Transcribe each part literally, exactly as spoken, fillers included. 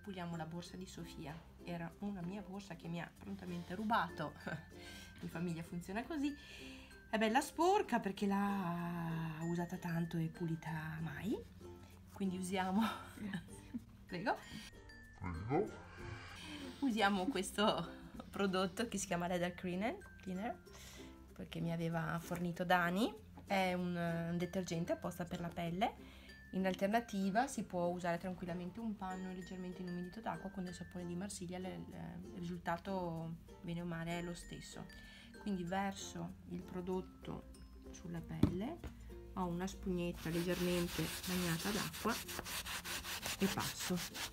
puliamo la borsa di Sofia. Era una mia borsa che mi ha prontamente rubato. In famiglia funziona così. È bella sporca perché l'ha usata tanto e pulita mai. Quindi usiamo... Prego. Prego. Usiamo questo prodotto che si chiama Leather Cleaner, Cleaner perché mi aveva fornito Dani. È un, un detergente apposta per la pelle. In alternativa si può usare tranquillamente un panno leggermente inumidito d'acqua con del sapone di Marsiglia, il risultato bene o male è lo stesso. Quindi verso il prodotto sulla pelle, ho una spugnetta leggermente bagnata d'acqua e passo.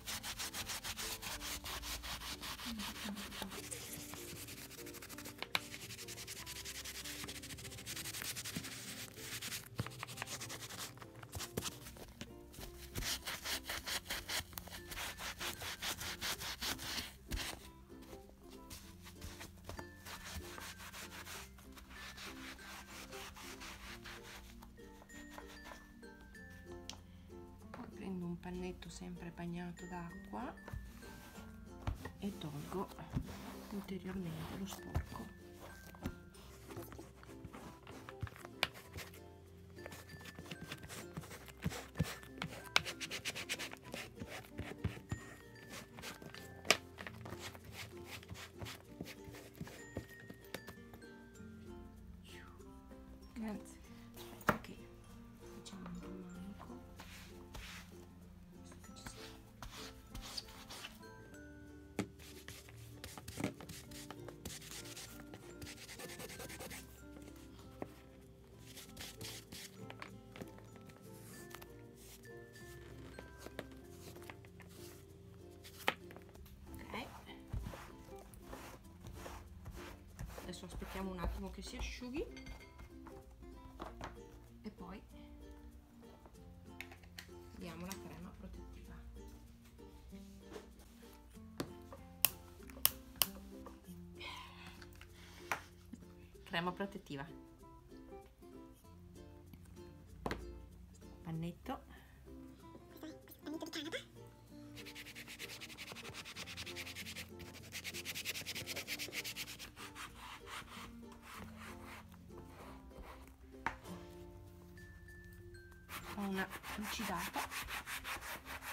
Prendo un pannetto sempre bagnato d'acqua e tolgo ulteriormente lo sporco. Grazie. Aspetta che facciamo un manico. Adesso aspettiamo un attimo che si asciughi e poi diamo la crema protettiva. Crema protettiva. Pannetto. Pannetto di canapa. Ho una lucidata